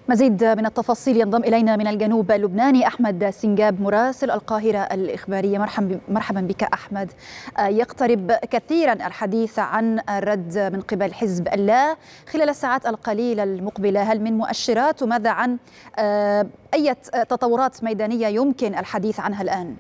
مزيد من التفاصيل ينضم إلينا من الجنوب اللبناني أحمد سنجاب مراسل القاهرة الإخبارية. مرحبا بك أحمد. يقترب كثيرا الحديث عن الرد من قبل حزب الله خلال الساعات القليلة المقبلة، هل من مؤشرات وماذا عن أي تطورات ميدانية يمكن الحديث عنها الآن؟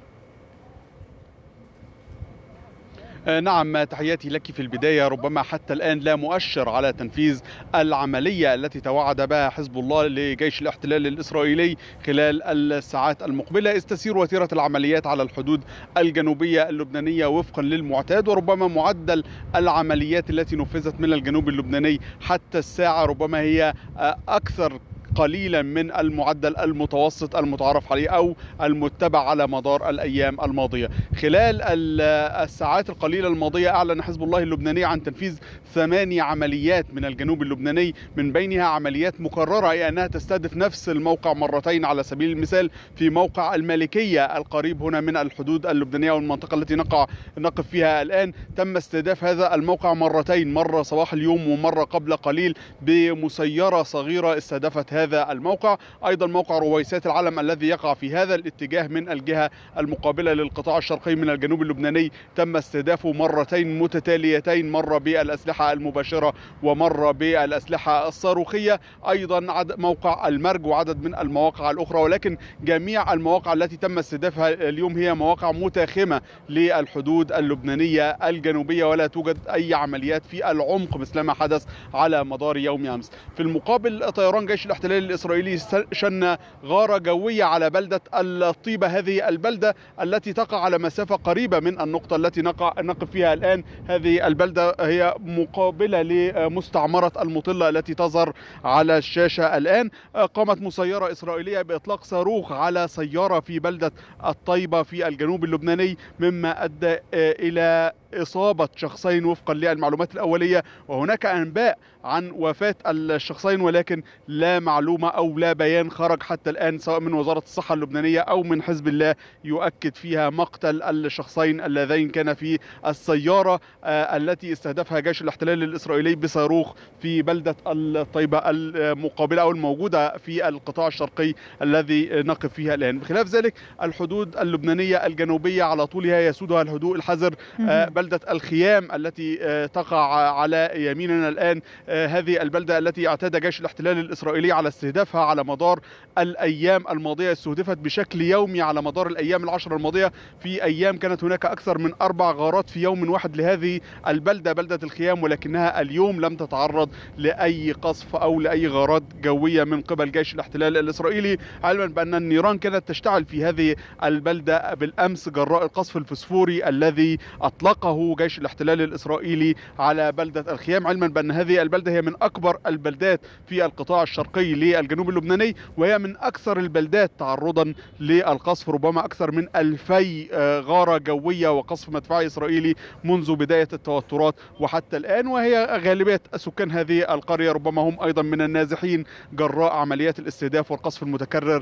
نعم، تحياتي لك في البداية. ربما حتى الآن لا مؤشر على تنفيذ العملية التي توعد بها حزب الله لجيش الاحتلال الإسرائيلي خلال الساعات المقبلة، إذ تسير وتيرة العمليات على الحدود الجنوبية اللبنانية وفقا للمعتاد. وربما معدل العمليات التي نفذت من الجنوب اللبناني حتى الساعة ربما هي أكثر قليلا من المعدل المتوسط المتعارف عليه أو المتبع على مدار الأيام الماضية. خلال الساعات القليلة الماضية أعلن حزب الله اللبناني عن تنفيذ 8 عمليات من الجنوب اللبناني، من بينها عمليات مكررة، أي أنها تستهدف نفس الموقع مرتين. على سبيل المثال في موقع المالكية القريب هنا من الحدود اللبنانية والمنطقة التي نقف فيها الآن، تم استهداف هذا الموقع مرتين، مرة صباح اليوم ومرة قبل قليل بمسيرة صغيرة استهدفت هذا الموقع. أيضا موقع رويسات العلم الذي يقع في هذا الاتجاه من الجهة المقابلة للقطاع الشرقي من الجنوب اللبناني تم استهدافه مرتين متتاليتين، مرة بالأسلحة المباشرة ومرة بالأسلحة الصاروخية. أيضا موقع المرج وعدد من المواقع الأخرى، ولكن جميع المواقع التي تم استهدافها اليوم هي مواقع متاخمة للحدود اللبنانية الجنوبية، ولا توجد أي عمليات في العمق مثلما حدث على مدار يوم أمس. في المقابل طيران جيش الاحتلال الإسرائيلي شن غارة جوية على بلدة الطيبة، هذه البلدة التي تقع على مسافة قريبة من النقطة التي نقف فيها الآن. هذه البلدة هي مقابلة لمستعمرة المطلة التي تظهر على الشاشة الآن. قامت مسيرة إسرائيلية بإطلاق صاروخ على سيارة في بلدة الطيبة في الجنوب اللبناني، مما أدى إلى إصابة شخصين وفقا للمعلومات الأولية، وهناك أنباء عن وفاة الشخصين، ولكن لا معلومة أو لا بيان خرج حتى الآن سواء من وزارة الصحة اللبنانية أو من حزب الله يؤكد فيها مقتل الشخصين اللذين كان في السيارة التي استهدفها جيش الاحتلال الإسرائيلي بصاروخ في بلدة الطيبة المقابلة أو الموجودة في القطاع الشرقي الذي نقف فيها الآن. بخلاف ذلك الحدود اللبنانية الجنوبية على طولها يسودها الهدوء الحذر. بلدة الخيام التي تقع على يميننا الآن، هذه البلدة التي اعتاد جيش الاحتلال الإسرائيلي على استهدافها على مدار الأيام الماضية، استهدفت بشكل يومي على مدار الأيام العشر الماضية. في أيام كانت هناك أكثر من 4 غارات في يوم واحد لهذه البلدة، بلدة الخيام، ولكنها اليوم لم تتعرض لأي قصف أو لأي غارات جوية من قبل جيش الاحتلال الإسرائيلي، علما بأن النيران كانت تشتعل في هذه البلدة بالأمس جراء القصف الفسفوري الذي أطلقه جيش الاحتلال الإسرائيلي على بلدة الخيام، علما بأن هذه البلدة هي من أكبر البلدات في القطاع الشرقي للجنوب اللبناني، وهي من أكثر البلدات تعرضا للقصف، ربما أكثر من 2000 غارة جوية وقصف مدفعي إسرائيلي منذ بداية التوترات وحتى الآن. وهي غالبية سكان هذه القرية ربما هم أيضا من النازحين جراء عمليات الاستهداف والقصف المتكرر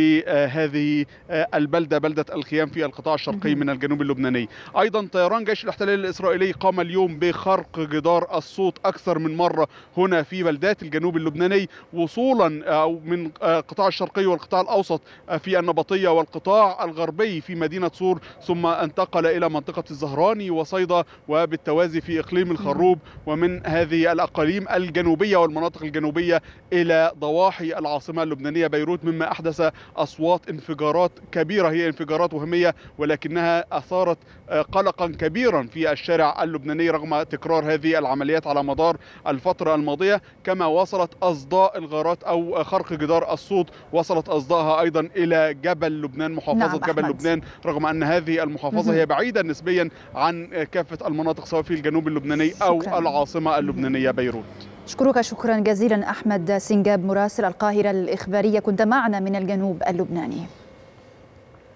لهذه البلدة، بلدة الخيام في القطاع الشرقي من الجنوب اللبناني. أيضا طيران جيش الاحتلال الإسرائيلي قام اليوم بخرق جدار الصوت أكثر من مرة هنا في بلدات الجنوب اللبناني، وصولا أو من القطاع الشرقي والقطاع الأوسط في النبطية والقطاع الغربي في مدينة صور، ثم انتقل إلى منطقة الزهراني وصيدا وبالتوازي في إقليم الخروب، ومن هذه الأقاليم الجنوبية والمناطق الجنوبية إلى ضواحي العاصمة اللبنانية بيروت، مما أحدث أصوات انفجارات كبيرة، هي انفجارات وهمية ولكنها أثارت قلقا كبيرا في الشارع اللبناني رغم تكرار هذه العمليات على مدار الفترة الماضية. كما وصلت أصداء الغارات أو خرق جدار الصوت، وصلت أصداءها أيضا إلى جبل لبنان، محافظة جبل لبنان، رغم أن هذه المحافظة هي بعيدة نسبيا عن كافة المناطق سواء في الجنوب اللبناني أو العاصمة اللبنانية بيروت. أشكرك شكرا جزيلا أحمد سنجاب مراسل القاهرة الإخبارية، كنت معنا من الجنوب اللبناني.